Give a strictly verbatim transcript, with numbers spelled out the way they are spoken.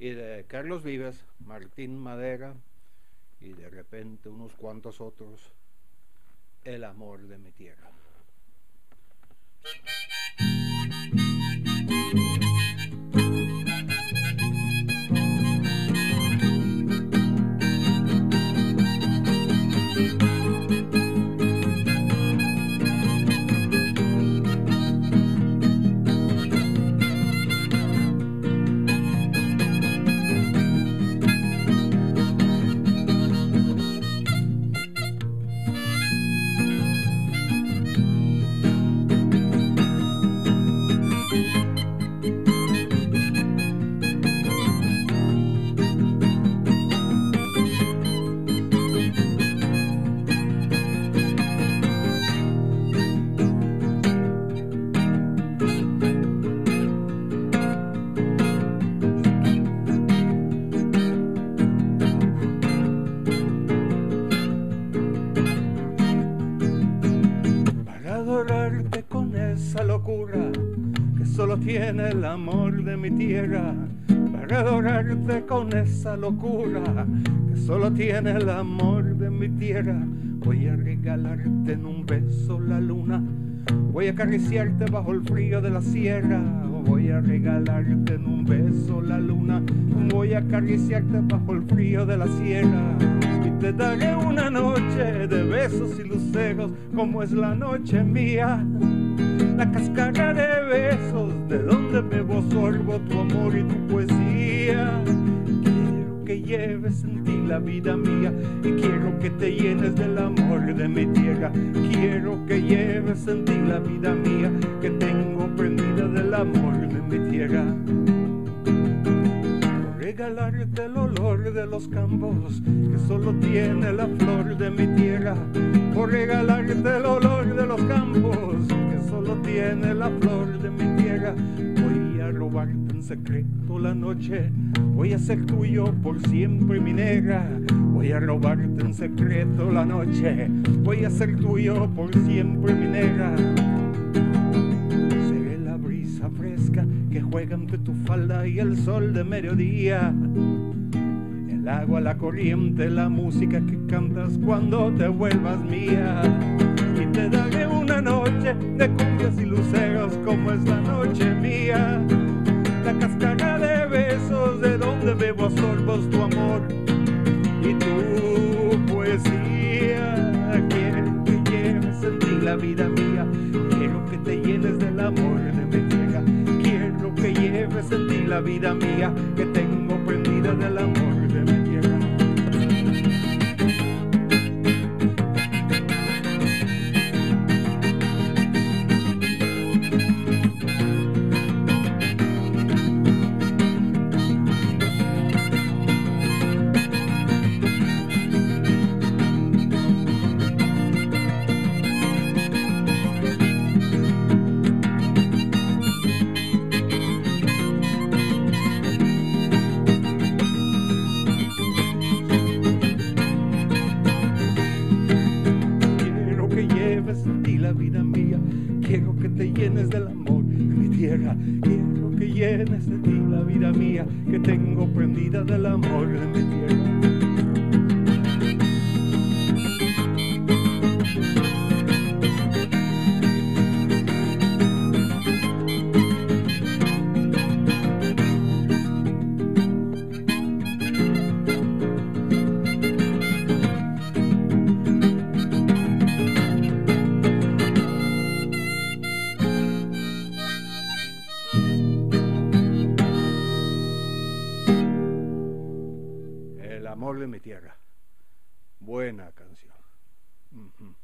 y de Carlos Vives, Martín Madera y de repente unos cuantos otros, El amor de mi tierra. Adorarte con esa locura que solo tiene el amor de mi tierra, para adorarte con esa locura que solo tiene el amor de mi tierra. Voy a regalarte en un beso la luna, voy a acariciarte bajo el frío de la sierra. Voy a regalarte en un beso la luna, voy a acariciarte bajo el frío de la sierra. Y te daré una noche de besos y luceros como es la noche mía, la cascada de besos de donde bebo sorbo tu amor y tu poesía. Quiero que lleves en ti la vida mía y quiero que te llenes del amor de mi tierra. Quiero que lleves en ti la vida mía que tengo prendida del amor de mi tierra. Regalarte el olor de los campos que solo tiene la flor de mi tierra. Por regalarte el olor de los campos que solo tiene la flor de mi tierra. Voy a robarte en secreto la noche, voy a ser tuyo por siempre mi negra. Voy a robarte en secreto la noche, voy a ser tuyo por siempre mi negra. Seré la brisa fresca que juega entre tu falda y el sol de mediodía, el agua, la corriente, la música que cantas cuando te vuelvas mía. Y te daré una noche de cumbias y luceros como es la noche mía, la cascada de besos de donde bebo a sorbos tu amor y tu poesía. Quiero que lleves en ti la vida mía, quiero que te llenes del amor de mi tierra. Quiero que lleves en ti la vida mía que tengo prendida del amor de mi tierra. La vida mía, quiero que te llenes del amor de mi tierra. Quiero que llenes de ti la vida mía que tengo prendida del amor de mi tierra. El amor de mi tierra. Buena canción. Uh-huh.